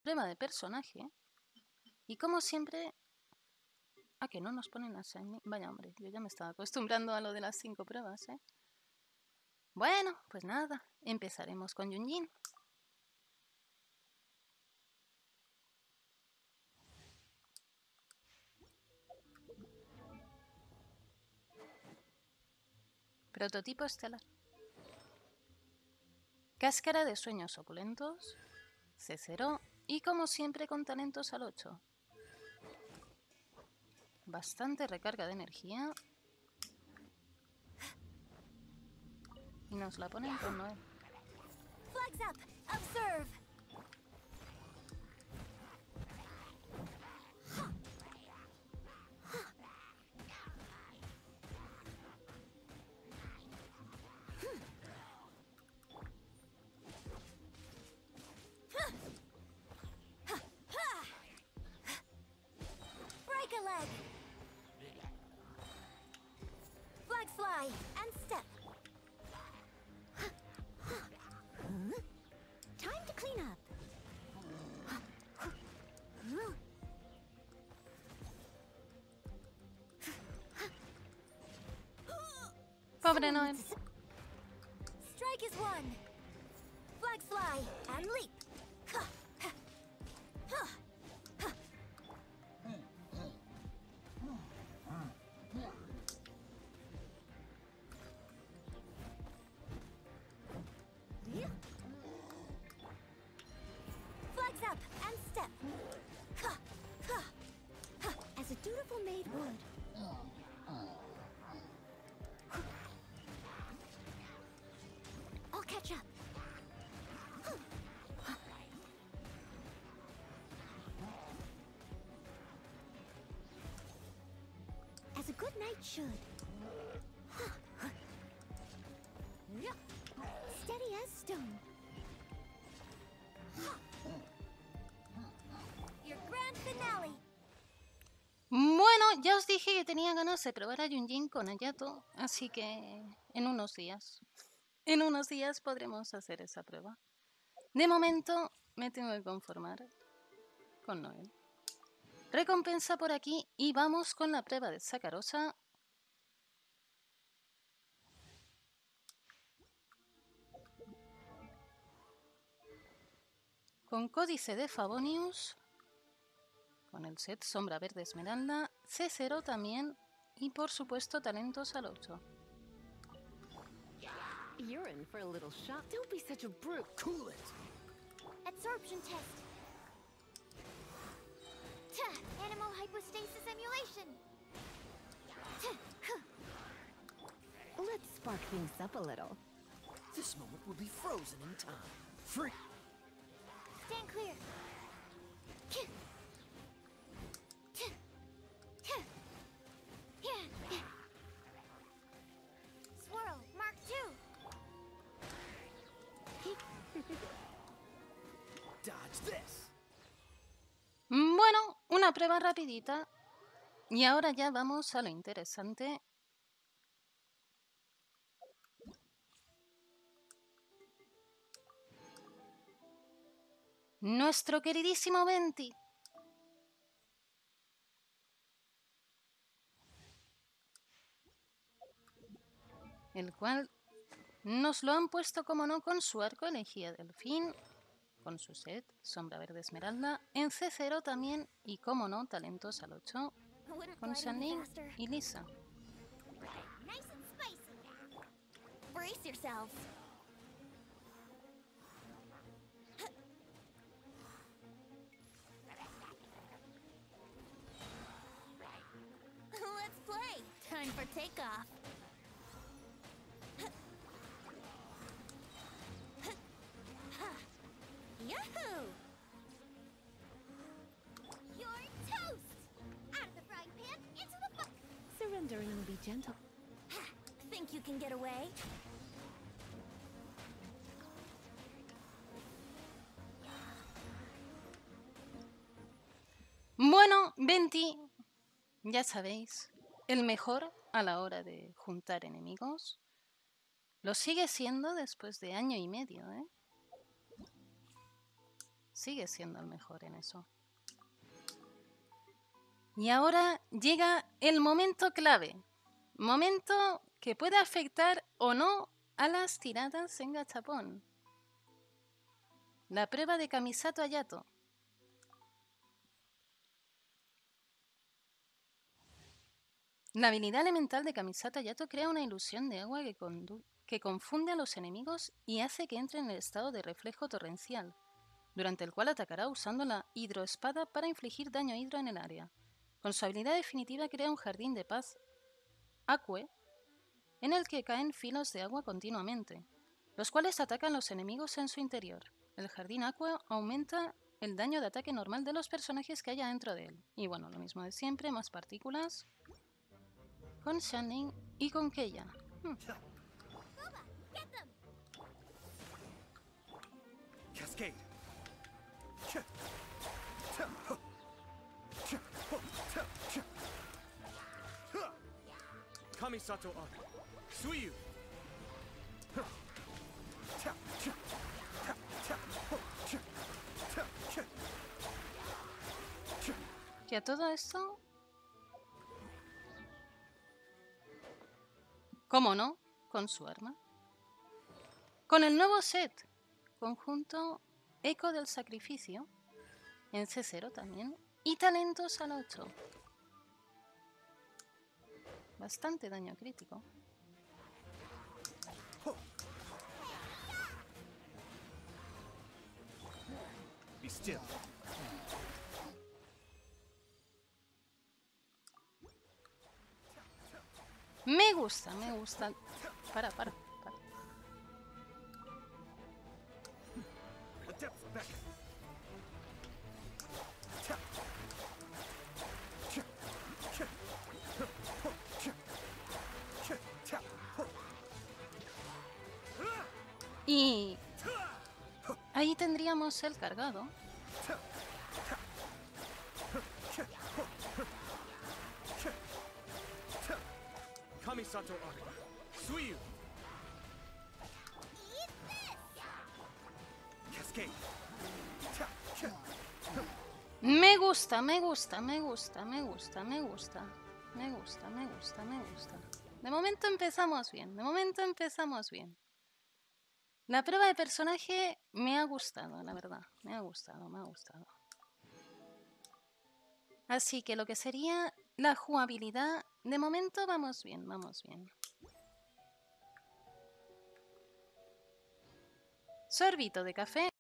prueba de personaje. Y como siempre... Ah, que no nos ponen a Shiny. Vaya, hombre, yo ya me estaba acostumbrando a lo de las 5 pruebas, ¿eh? Bueno, pues nada, empezaremos con Yunjin. Prototipo estelar. Cáscara de sueños opulentos. C0. Y como siempre con talentos al 8. Bastante recarga de energía. Y nos la ponen con Noel. Flags up! Observe! Break a leg! Flags fly and step. Time to clean up. Pobre Noel. Strike is one. Flags fly and leap. Flags up and step. As a dutiful maid would. I'll catch up. As a good knight should. Steady as stone. Your grand finale. Bueno, ya os dije que tenía ganas de probar a Yunjin con Ayato, así que en unos días podremos hacer esa prueba. De momento me tengo que conformar con Noel. Recompensa por aquí y vamos con la prueba de Sacarosa. Con códice de Favonius, con el set Sombra Verde Esmeralda, C0 también y por supuesto talentos al 8. You're in for a little shock. Don't be such a brute. Cool it. Absorption test. Animal hypostasis emulation. Let's spark things up a little. This moment will be frozen in time. Free. Stand clear. Swirl, Mark 2. Dodge this. Bueno, una prueba rapidita. Y ahora ya vamos a lo interesante. Nuestro queridísimo Venti. El cual nos lo han puesto, como no, con su arco elegía Delfín, con su set Sombra Verde Esmeralda, en C0 también, y como no, talentos al 8, con Shanling y Lisa. Nice and spicy. Brace yourselves. Let's play. Time for takeoff. Yahoo! You're toast! Out of the frying pan, into the fire! Surrendering will be gentle. Think you can get away? Bueno, Venti, ya sabéis, el mejor a la hora de juntar enemigos. Lo sigue siendo después de año y medio, ¿eh? Sigue siendo el mejor en eso. Y ahora llega el momento clave. Momento que puede afectar o no a las tiradas en gachapón. La prueba de Kamisato Hayato. La habilidad elemental de Kamisato Hayato crea una ilusión de agua que confunde a los enemigos y hace que entren en el estado de reflejo torrencial, durante el cual atacará usando la hidroespada para infligir daño hidro en el área. Con su habilidad definitiva crea un jardín de paz Aque en el que caen filos de agua continuamente, los cuales atacan a los enemigos en su interior. El jardín Aque aumenta el daño de ataque normal de los personajes que haya dentro de él. Y bueno, lo mismo de siempre, más partículas. Con Shanning y con Keia. Cascade. Kamisato Art. Suiyu. Y a todo esto, ¿cómo no? Con su arma. Con el nuevo set, conjunto Eco del Sacrificio, en C0 también, y talentos al 8. Bastante daño crítico. Be still. Me gusta, me gusta. Para. Adept back. Y ahí tendríamos el cargado. Kamisato Art. Suiyu. Cascade. Me gusta, me gusta, me gusta, me gusta, me gusta. Me gusta, me gusta, me gusta. De momento empezamos bien, de momento empezamos bien. La prueba de personaje me ha gustado, la verdad. Me ha gustado, me ha gustado. Así que lo que sería la jugabilidad, de momento vamos bien, vamos bien. Sorbito de café.